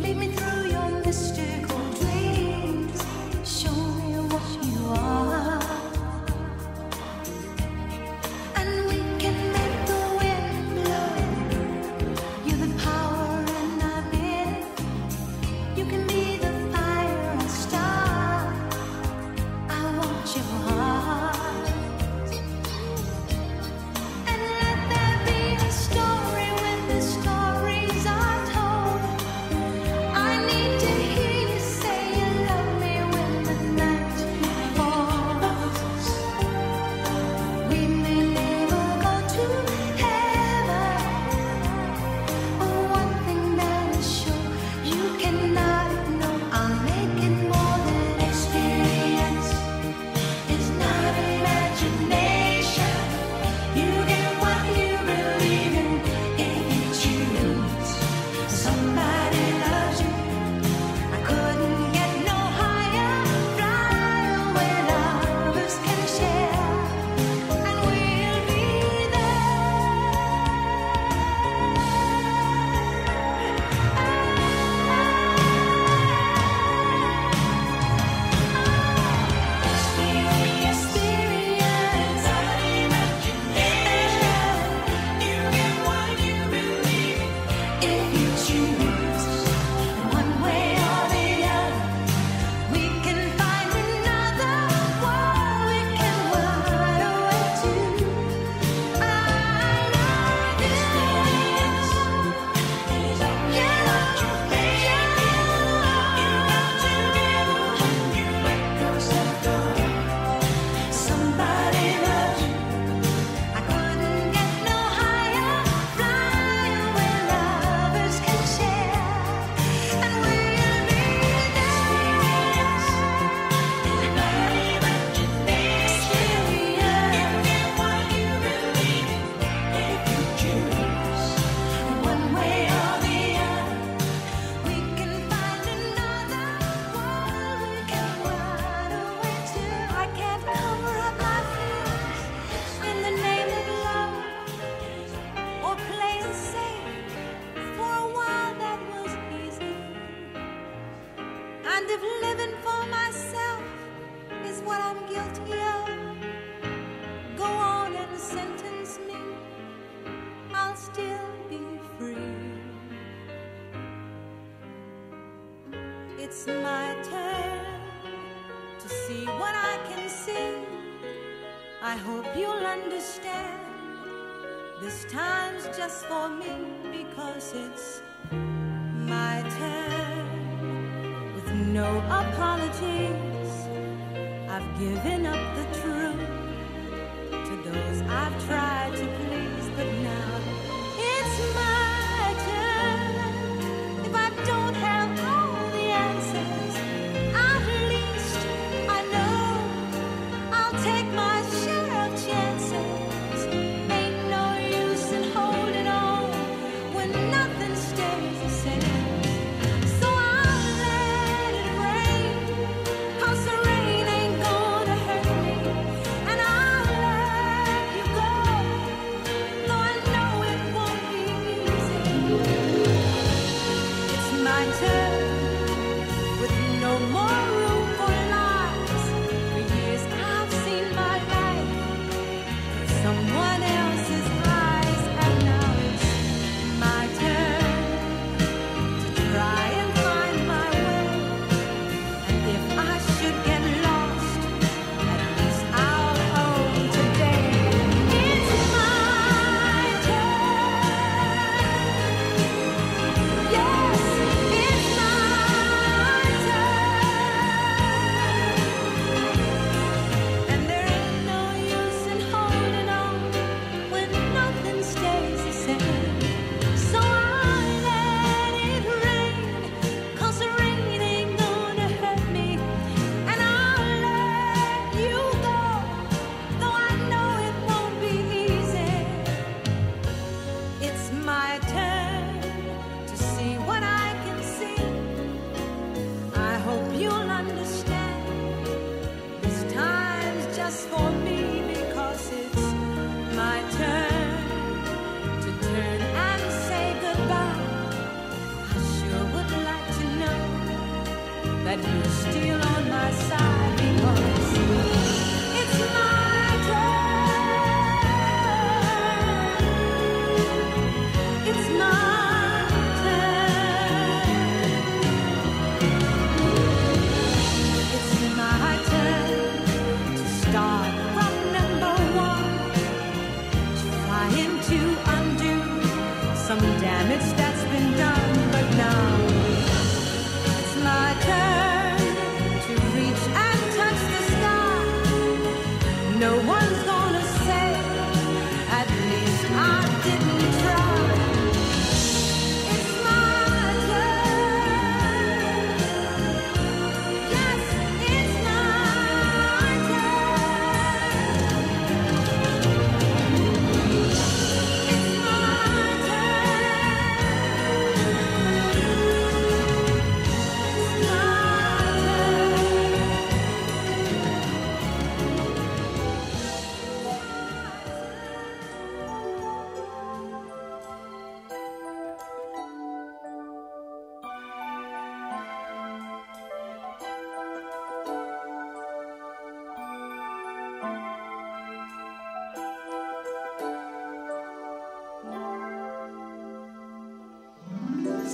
Lead me through your mystical dreams. Show me what you are. And we can make the wind blow. You're the power and I've been. You can be the fire and star. I want your heart. And let there be a story when the stories are told. I need to hear you say you love me when the night falls. We may never go to heaven, but one thing that is sure, you cannot ignore. I'll make it more than experience. It's not imagination. You get what you believe in if you choose. Somebody loves you. I couldn't get no higher. Fly away, lovers can share, and we'll be and if living for myself is what I'm guilty of, go on and sentence me, I'll still be free. It's my turn to see what I can see. I hope you'll understand. This time's just for me because it's my turn. With no apologies, I've given up the truth to those I've tried to please, but now it's my turn. If I don't have all the answers, at least I know I'll take my share of chances. Ain't no use in holding on when nothing stays the same. So I'll let it rain, 'cause the rain ain't gonna hurt me. And I'll let you go,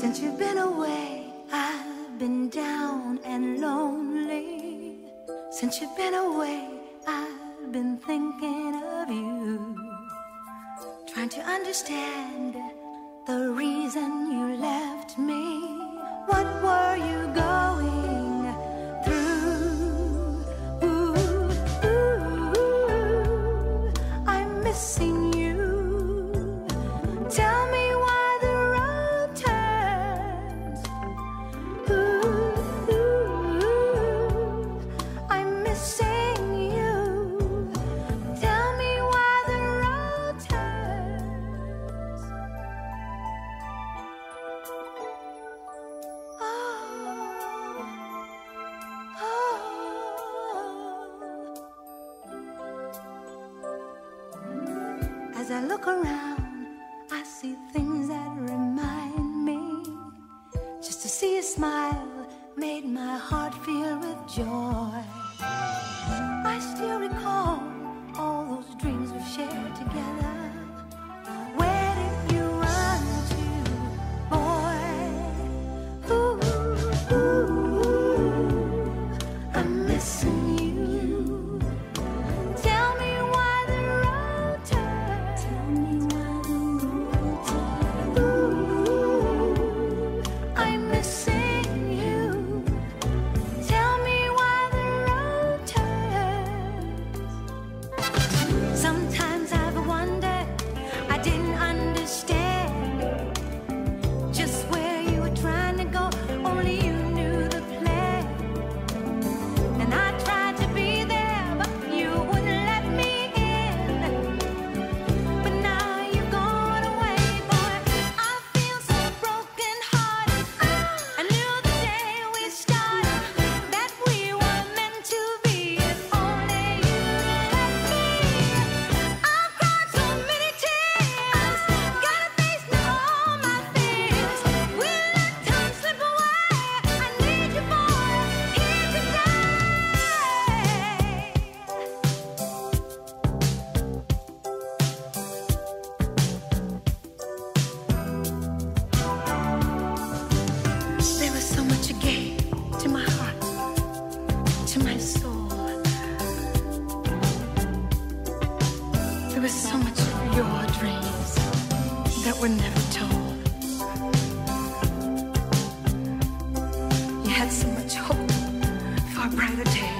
Since you've been away, I've been down and lonely. Since you've been away, I've been thinking of you, trying to understand the reason you left me. What were you going through? Ooh, ooh, I'm missing you. Tell me why the road turns. Ooh, ooh, I'm missing you. Tell me why the road turns. Oh, oh. As I look around, I see things that remind me. Just to see a smile made my heart fill with joy. I still recall all those dreams we shared together. Where did you run to, boy? Ooh, ooh, I'm missing you. Tell me why the road turns. Tell me why the road turns. Ooh, I'm missing you. Tell me why the road turns. Sometimes I've wondered, I didn't understand just where you were trying to go. Only you knew the plan. And I tried to be there, but you wouldn't let me in. But now you've gone away, boy. I feel so broken hearted. I knew the day we started that we were meant to be. If only you let me. I've cried so many tears. Gotta face now all my fears. We'll let time slip away. I need you, boy, here today. There was so much you gave to my heart, to my soul. There was so much of your dreams that were never told. You had so much hope for a brighter day.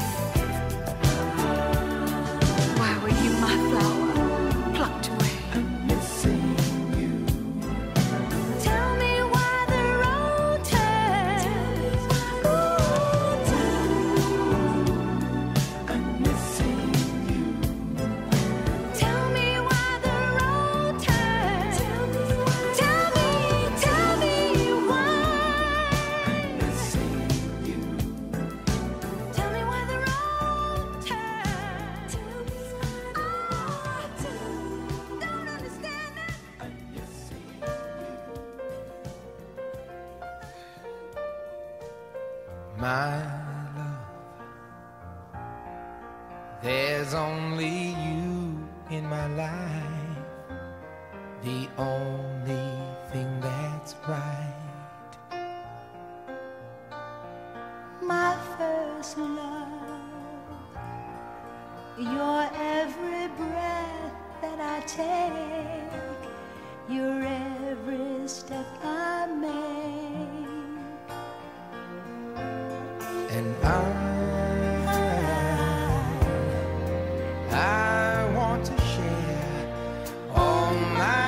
Why were you my flower plucked away? I'm missing you. Tell me why the road turns. Ooh, I'm missing you. Tell me why the road turns. Tell me why. I'm missing you. Tell me why the road turns. Don't understand it. I'm missing you. My love, there's only you in my life, the only thing that's right. My first love, your every breath that I take, your every step I make. And I want to share all my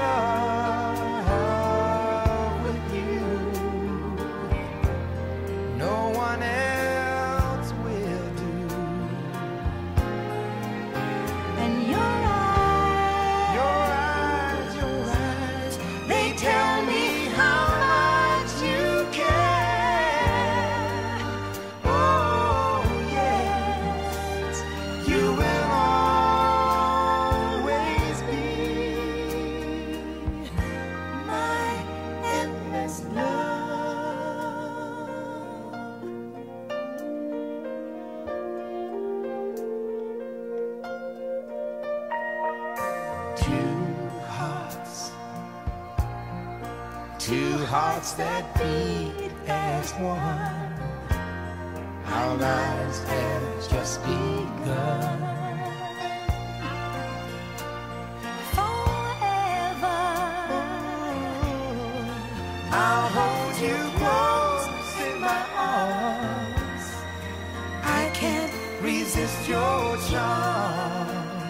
love with you. No one else will do. And your eyes, They tell me how much you care. Oh, hearts that beat as one. Our lives have just begun. Forever, I'll hold you close in my arms. I can't resist your charms.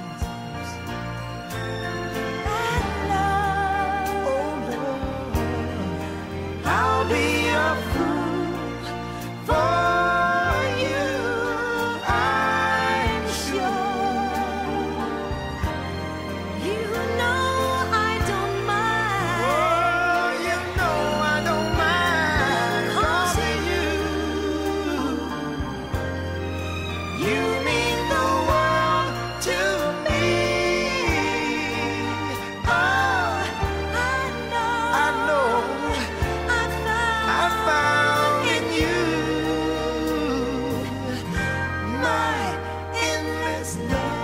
and love. Oh Lord, I'll be a fool for you, I'm sure. You know I don't mind. Oh, you know I don't mind causing you. You mean the world to me. Oh, I know I found in you my endless love.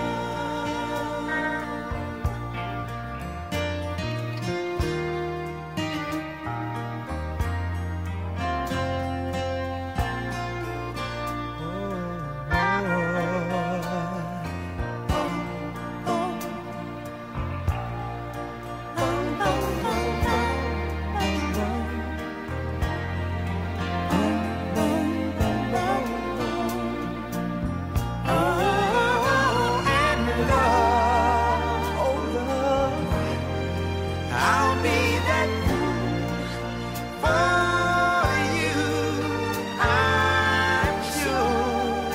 I'll be that fool for you, I'm sure.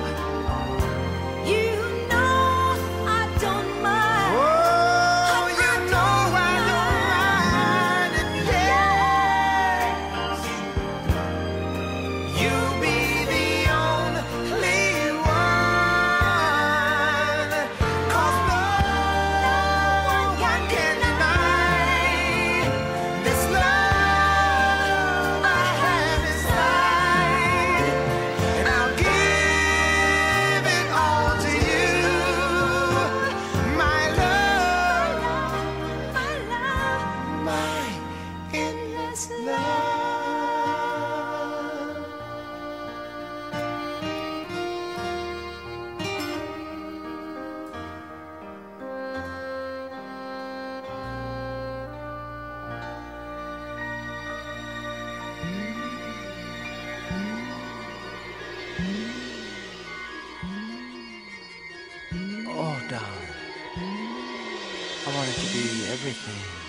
You know I don't mind. Oh, you know I don't mind, and yes, you'll be the only one. 'Cause no one can deny this love I have inside, and I'll give it all to you, my love, my endless love. Oh, darling, I wanted to be everything.